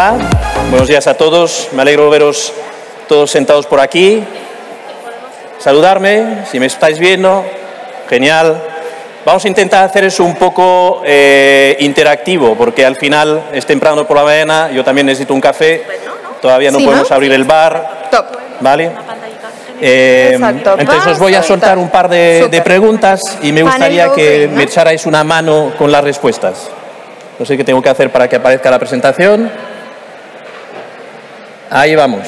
Hola, buenos días a todos. Me alegro veros todos sentados por aquí. Saludarme, si me estáis viendo, genial. Vamos a intentar hacer eso un poco interactivo, porque al final es temprano por la mañana, yo también necesito un café, todavía no podemos abrir el bar. Top. ¿Vale? Entonces os voy a soltar un par de preguntas y me gustaría que me echarais una mano con las respuestas. No sé qué tengo que hacer para que aparezca la presentación. Ahí vamos.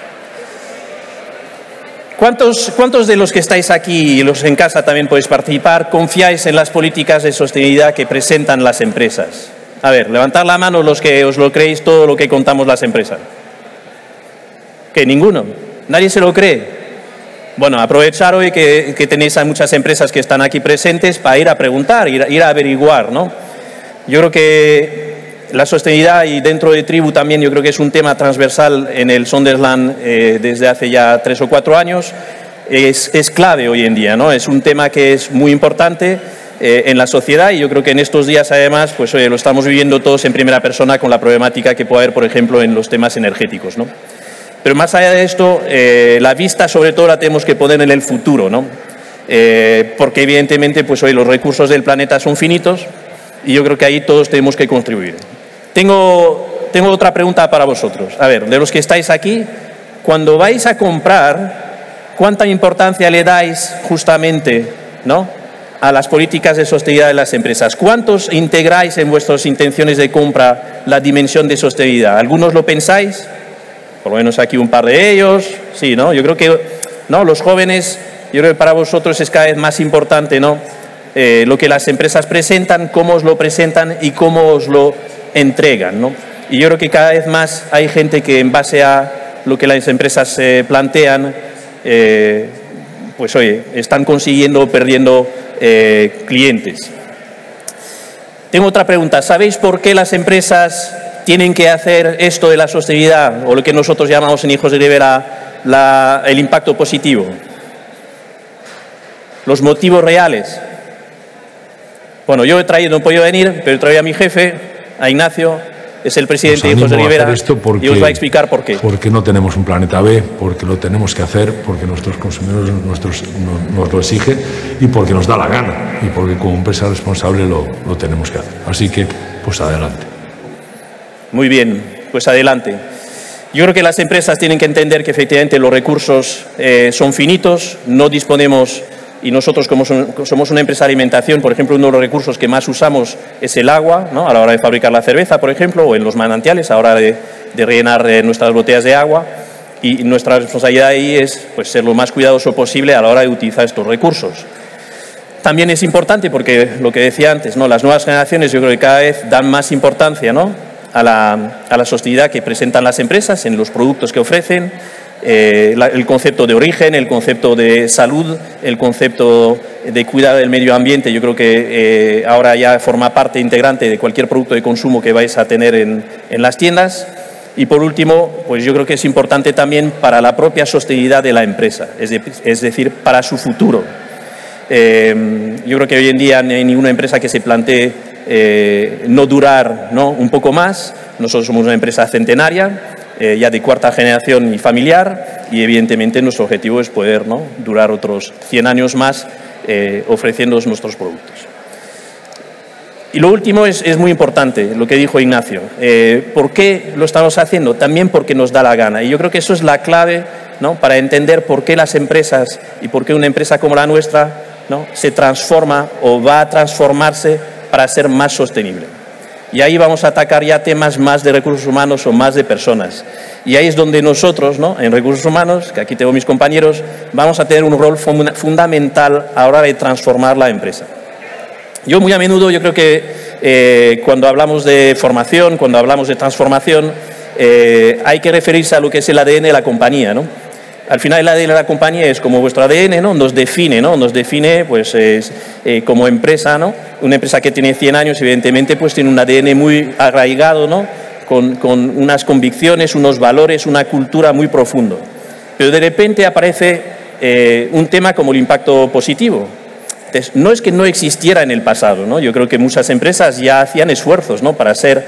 ¿Cuántos de los que estáis aquí y los en casa también podéis participar confiáis en las políticas de sostenibilidad que presentan las empresas? A ver, levantad la mano los que os lo creéis todo lo que contamos las empresas. ¿Qué? ¿Ninguno? ¿Nadie se lo cree? Bueno, aprovechar hoy que tenéis a muchas empresas que están aquí presentes para ir a preguntar, ir a averiguar, ¿no? Yo creo que la sostenibilidad y dentro de Tribu también yo creo que es un tema transversal en el Sonderland desde hace ya 3 o 4 años. Es clave hoy en día, ¿no? Es un tema que es muy importante en la sociedad y yo creo que en estos días además pues lo estamos viviendo todos en primera persona con la problemática que puede haber, por ejemplo, en los temas energéticos, ¿no? Pero más allá de esto, la vista sobre todo la tenemos que poner en el futuro, ¿no? Porque evidentemente pues hoy los recursos del planeta son finitos y yo creo que ahí todos tenemos que contribuir. Tengo otra pregunta para vosotros. A ver, de los que estáis aquí, cuando vais a comprar, ¿cuánta importancia le dais justamente, ¿no?, a las políticas de sostenibilidad de las empresas? ¿Cuántos integráis en vuestras intenciones de compra la dimensión de sostenibilidad? ¿Algunos lo pensáis? Por lo menos aquí un par de ellos. Sí, ¿no? Yo creo que, ¿no?, los jóvenes, yo creo que para vosotros es cada vez más importante, ¿no?, lo que las empresas presentan, cómo os lo presentan y cómo os lo entregan, ¿no? Y yo creo que cada vez más hay gente que en base a lo que las empresas plantean, pues oye, están consiguiendo o perdiendo clientes. Tengo otra pregunta. ¿Sabéis por qué las empresas tienen que hacer esto de la sostenibilidad, o lo que nosotros llamamos en Hijos de Rivera el impacto positivo? Los motivos reales. Bueno, yo he traído, no he podido venir, pero he traído a mi jefe, a Ignacio, es el presidente de Hijos de Rivera, y os va a explicar por qué. Porque no tenemos un planeta B, porque lo tenemos que hacer, porque nuestros consumidores nos lo exigen y porque nos da la gana y porque como empresa responsable lo tenemos que hacer. Así que, pues adelante. Muy bien, pues adelante. Yo creo que las empresas tienen que entender que efectivamente los recursos son finitos, no disponemos. Y nosotros, como somos una empresa de alimentación, por ejemplo, uno de los recursos que más usamos es el agua, ¿no?, a la hora de fabricar la cerveza, por ejemplo, o en los manantiales, a la hora de rellenar nuestras botellas de agua. Y nuestra responsabilidad ahí es pues, ser lo más cuidadoso posible a la hora de utilizar estos recursos. También es importante, porque lo que decía antes, ¿no?, las nuevas generaciones yo creo que cada vez dan más importancia, ¿no?, a la sostenibilidad que presentan las empresas en los productos que ofrecen. El concepto de origen, el concepto de salud, el concepto de cuidado del medio ambiente, yo creo que ahora ya forma parte integrante de cualquier producto de consumo que vais a tener en las tiendas. Y por último, pues yo creo que es importante también para la propia sostenibilidad de la empresa, es decir, para su futuro. Yo creo que hoy en día no hay ninguna empresa que se plantee no durar, ¿no?, un poco más. Nosotros somos una empresa centenaria, ya de 4ª generación y familiar, y evidentemente nuestro objetivo es poder, ¿no?, durar otros 100 años más ofreciendo nuestros productos. Y lo último es muy importante, lo que dijo Ignacio. ¿Por qué lo estamos haciendo? También porque nos da la gana. Y yo creo que eso es la clave, ¿no?, para entender por qué las empresas y por qué una empresa como la nuestra, ¿no?, se transforma o va a transformarse para ser más sostenible. Y ahí vamos a atacar ya temas más de recursos humanos o más de personas. Y ahí es donde nosotros, ¿no?, en recursos humanos, que aquí tengo mis compañeros, vamos a tener un rol fundamental a la hora de transformar la empresa. Yo muy a menudo, yo creo que cuando hablamos de formación, cuando hablamos de transformación, hay que referirse a lo que es el ADN de la compañía, ¿no? Al final el ADN de la compañía es como vuestro ADN, ¿no?, nos define, ¿no?, nos define pues, como empresa, ¿no?, una empresa que tiene 100 años, evidentemente, pues tiene un ADN muy arraigado, ¿no?, con unas convicciones, unos valores, una cultura muy profundo. Pero de repente aparece un tema como el impacto positivo. Entonces, no es que no existiera en el pasado, ¿no? Yo creo que muchas empresas ya hacían esfuerzos, ¿no?, para ser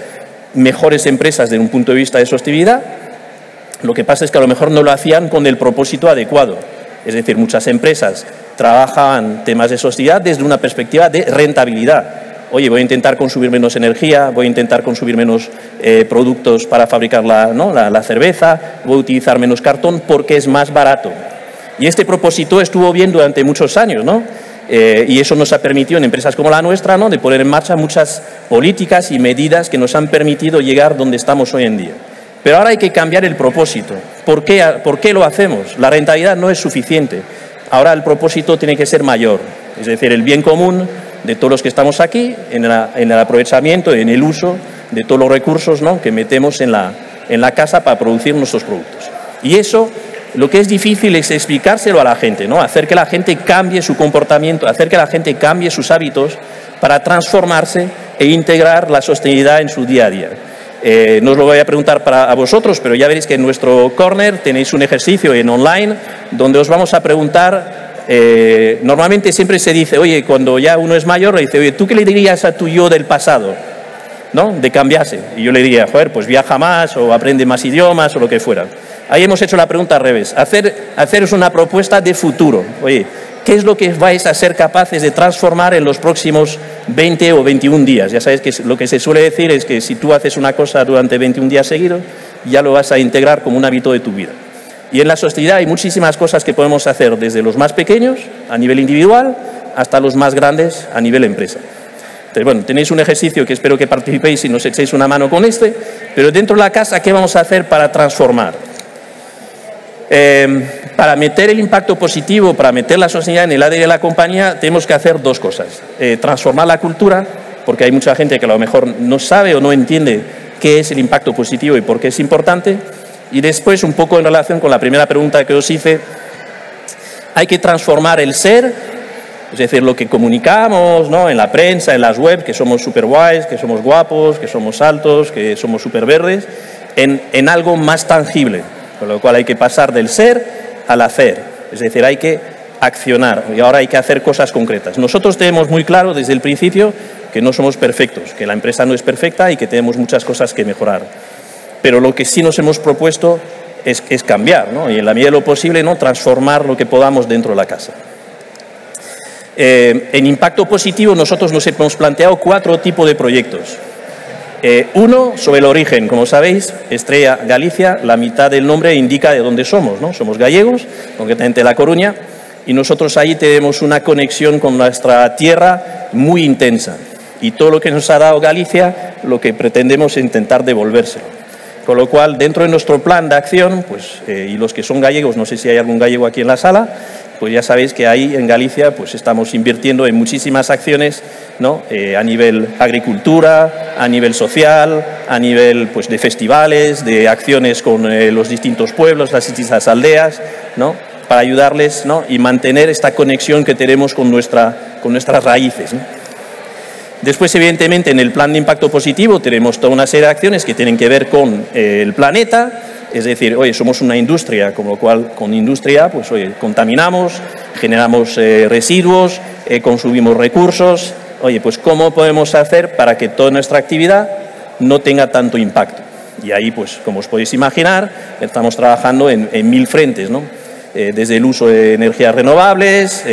mejores empresas desde un punto de vista de sostenibilidad. Lo que pasa es que a lo mejor no lo hacían con el propósito adecuado. Es decir, muchas empresas trabajan temas de sostenibilidad desde una perspectiva de rentabilidad. Oye, voy a intentar consumir menos energía, voy a intentar consumir menos productos para fabricar la cerveza, voy a utilizar menos cartón porque es más barato. Y este propósito estuvo bien durante muchos años, ¿no? Y eso nos ha permitido en empresas como la nuestra, ¿no?, de poner en marcha muchas políticas y medidas que nos han permitido llegar donde estamos hoy en día. Pero ahora hay que cambiar el propósito. ¿Por qué lo hacemos? La rentabilidad no es suficiente. Ahora el propósito tiene que ser mayor. Es decir, el bien común de todos los que estamos aquí, en el aprovechamiento, en el uso de todos los recursos, ¿no?, que metemos en la casa para producir nuestros productos. Y eso, lo que es difícil es explicárselo a la gente, ¿no?, hacer que la gente cambie su comportamiento, hacer que la gente cambie sus hábitos para transformarse e integrar la sostenibilidad en su día a día. No os lo voy a preguntar a vosotros, pero ya veréis que en nuestro corner tenéis un ejercicio en online donde os vamos a preguntar, normalmente siempre se dice, oye, cuando ya uno es mayor, le dice, oye, ¿tú qué le dirías a tu yo del pasado, ¿no?, de cambiarse? Y yo le diría, joder, pues viaja más o aprende más idiomas o lo que fuera. Ahí hemos hecho la pregunta al revés, haceros una propuesta de futuro. Oye, ¿qué es lo que vais a ser capaces de transformar en los próximos 20 o 21 días? Ya sabéis que lo que se suele decir es que si tú haces una cosa durante 21 días seguidos, ya lo vas a integrar como un hábito de tu vida. Y en la sostenibilidad hay muchísimas cosas que podemos hacer, desde los más pequeños, a nivel individual, hasta los más grandes, a nivel empresa. Entonces, bueno, tenéis un ejercicio que espero que participéis y nos echéis una mano con pero dentro de la casa, ¿qué vamos a hacer para transformar? Para meter el impacto positivo, para meter la sostenibilidad en el ADN de la compañía, tenemos que hacer dos cosas. Transformar la cultura, porque hay mucha gente que a lo mejor no sabe o no entiende qué es el impacto positivo y por qué es importante. Y después, un poco en relación con la primera pregunta que os hice, hay que transformar el ser, es decir, lo que comunicamos, ¿no?, en la prensa, en las webs, que somos súper guays, que somos guapos, que somos altos, que somos súper verdes, en algo más tangible. Con lo cual hay que pasar del ser al hacer, es decir, hay que accionar y ahora hay que hacer cosas concretas. Nosotros tenemos muy claro desde el principio que no somos perfectos, que la empresa no es perfecta y que tenemos muchas cosas que mejorar. Pero lo que sí nos hemos propuesto es cambiar, ¿no?, y en la medida de lo posible, ¿no?, transformar lo que podamos dentro de la casa. En impacto positivo nosotros nos hemos planteado 4 tipos de proyectos. Uno, sobre el origen. Como sabéis, Estrella Galicia, la mitad del nombre indica de dónde somos, ¿no? Somos gallegos, concretamente de La Coruña, y nosotros ahí tenemos una conexión con nuestra tierra muy intensa. Y todo lo que nos ha dado Galicia, lo que pretendemos es intentar devolvérselo. Con lo cual, dentro de nuestro plan de acción, pues, y los que son gallegos, no sé si hay algún gallego aquí en la sala, pues ya sabéis que ahí en Galicia pues estamos invirtiendo en muchísimas acciones, ¿no?, a nivel agricultura, a nivel social, a nivel pues de festivales, de acciones con los distintos pueblos, las distintas aldeas, ¿no?, para ayudarles, ¿no?, y mantener esta conexión que tenemos con nuestras raíces, ¿no? Después, evidentemente, en el plan de impacto positivo tenemos toda una serie de acciones que tienen que ver con el planeta. Es decir, oye, somos una industria, con lo cual, con industria, pues, oye, contaminamos, generamos residuos, consumimos recursos. Oye, pues, ¿cómo podemos hacer para que toda nuestra actividad no tenga tanto impacto? Y ahí, pues, como os podéis imaginar, estamos trabajando en 1000 frentes, ¿no? Desde el uso de energías renovables,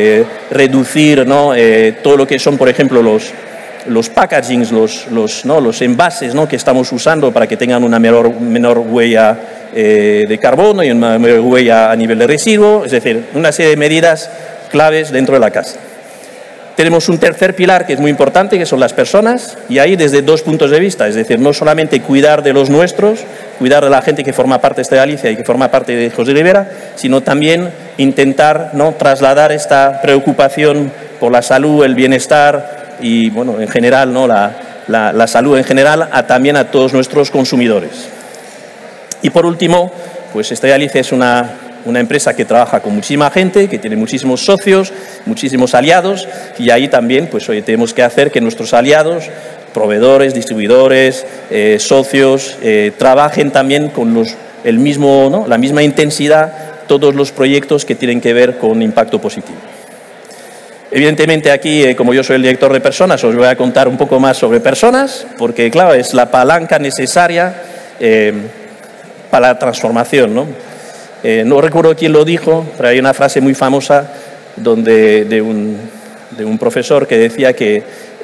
reducir, ¿no?, todo lo que son, por ejemplo, los packagings, los envases, ¿no?, que estamos usando para que tengan una menor huella de carbono y una menor huella a nivel de residuo, es decir, una serie de medidas claves dentro de la casa. Tenemos un tercer pilar que es muy importante, que son las personas, y ahí desde 2 puntos de vista, es decir, no solamente cuidar de los nuestros, cuidar de la gente que forma parte de Galicia y que forma parte de Hijos de Ribera, sino también intentar, ¿no?, trasladar esta preocupación por la salud, el bienestar y, bueno, en general, ¿no?, la salud en general, también a todos nuestros consumidores. Y por último, pues Estrella Galicia es una empresa que trabaja con muchísima gente, que tiene muchísimos socios, muchísimos aliados, y ahí también, pues, hoy tenemos que hacer que nuestros aliados, proveedores, distribuidores, socios, trabajen también con la misma intensidad todos los proyectos que tienen que ver con impacto positivo. Evidentemente aquí, como yo soy el director de personas, os voy a contar un poco más sobre personas, porque claro, es la palanca necesaria para la transformación, ¿no? No recuerdo quién lo dijo, pero hay una frase muy famosa de un profesor que decía que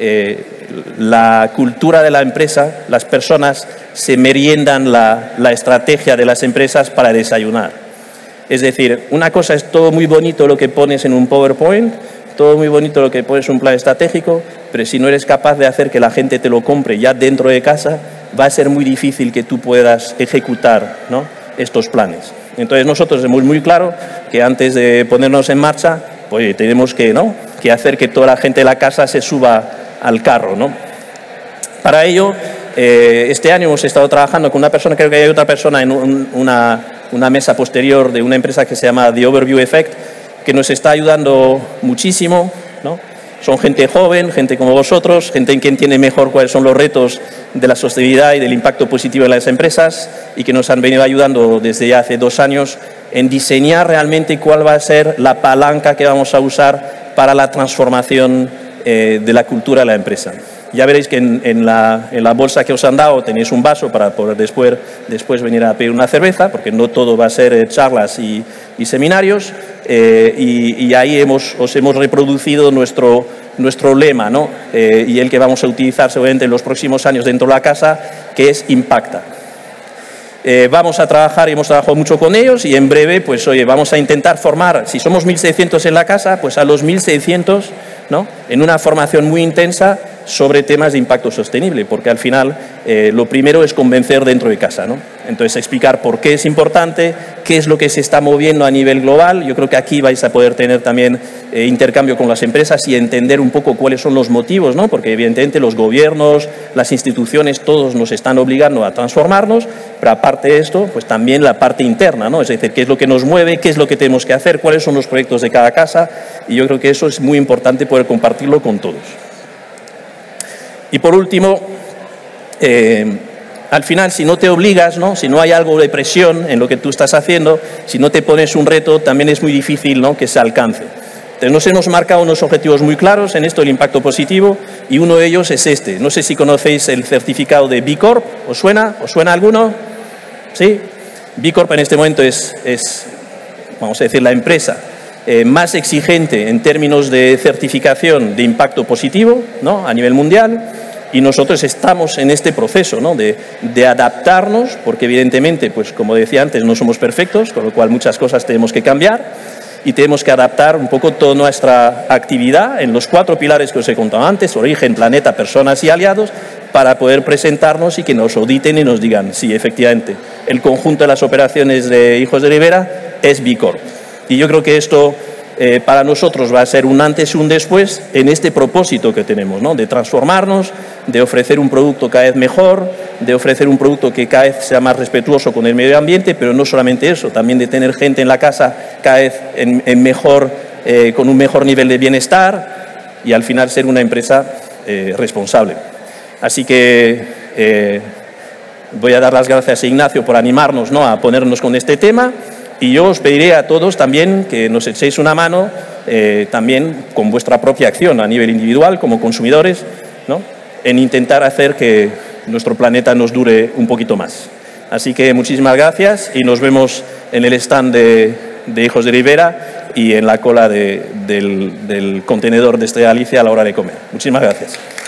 la cultura de la empresa, las personas se meriendan la estrategia de las empresas para desayunar. Es decir, una cosa es todo muy bonito lo que pones en un PowerPoint, todo muy bonito lo que pones en un plan estratégico, pero si no eres capaz de hacer que la gente te lo compre ya dentro de casa, va a ser muy difícil que tú puedas ejecutar, ¿no?, estos planes. Entonces nosotros tenemos muy claro que antes de ponernos en marcha, pues tenemos que hacer que toda la gente de la casa se suba al carro, ¿no? Para ello, este año hemos estado trabajando con una persona, creo que hay otra persona en una mesa posterior de una empresa que se llama The Overview Effect, que nos está ayudando muchísimo, ¿no? Son gente joven, gente como vosotros, gente en quien entiende mejor cuáles son los retos de la sostenibilidad y del impacto positivo en las empresas y que nos han venido ayudando desde ya hace 2 años en diseñar realmente cuál va a ser la palanca que vamos a usar para la transformación de la cultura de la empresa. Ya veréis que en la bolsa que os han dado tenéis un vaso para poder después venir a pedir una cerveza, porque no todo va a ser charlas y seminarios, y ahí os hemos reproducido nuestro lema, ¿no? Y el que vamos a utilizar seguramente en los próximos años dentro de la casa, que es Impacta. Vamos a trabajar y hemos trabajado mucho con ellos y en breve, pues oye, vamos a intentar formar, si somos 1.600 en la casa, pues a los 1.600, ¿no?, en una formación muy intensa sobre temas de impacto sostenible, porque al final lo primero es convencer dentro de casa, ¿no? Entonces explicar por qué es importante, qué es lo que se está moviendo a nivel global. Yo creo que aquí vais a poder tener también intercambio con las empresas y entender un poco cuáles son los motivos, ¿no? Porque evidentemente los gobiernos, las instituciones, todos nos están obligando a transformarnos, pero aparte de esto, pues también la parte interna, ¿no? Es decir, qué es lo que nos mueve, qué es lo que tenemos que hacer, cuáles son los proyectos de cada casa, y yo creo que eso es muy importante poder compartirlo con todos. Y por último, al final, si no te obligas, ¿no?, si no hay algo de presión en lo que tú estás haciendo, si no te pones un reto, también es muy difícil, ¿no?, que se alcance. Entonces, nos hemos marcado unos objetivos muy claros en esto del impacto positivo y uno de ellos es este. No sé si conocéis el certificado de B Corp. ¿Os suena? ¿Os suena alguno? ¿Sí? B Corp en este momento es vamos a decir, la empresa más exigente en términos de certificación de impacto positivo, ¿no?, a nivel mundial, y nosotros estamos en este proceso, ¿no?, de adaptarnos, porque evidentemente, pues como decía antes, no somos perfectos, con lo cual muchas cosas tenemos que cambiar y tenemos que adaptar un poco toda nuestra actividad en los 4 pilares que os he contado antes: origen, planeta, personas y aliados, para poder presentarnos y que nos auditen y nos digan, sí, efectivamente, el conjunto de las operaciones de Hijos de Ribera es B Corp. Y yo creo que esto para nosotros va a ser un antes y un después en este propósito que tenemos, ¿no?, de transformarnos, de ofrecer un producto cada vez mejor, de ofrecer un producto que cada vez sea más respetuoso con el medio ambiente, pero no solamente eso, también de tener gente en la casa cada vez con un mejor nivel de bienestar y al final ser una empresa responsable. Así que voy a dar las gracias a Ignacio por animarnos, ¿no?, a ponernos con este tema. Y yo os pediré a todos también que nos echéis una mano también con vuestra propia acción a nivel individual como consumidores, ¿no?, en intentar hacer que nuestro planeta nos dure un poquito más. Así que muchísimas gracias y nos vemos en el stand de Hijos de Ribera y en la cola del contenedor de Estrella Galicia a la hora de comer. Muchísimas gracias.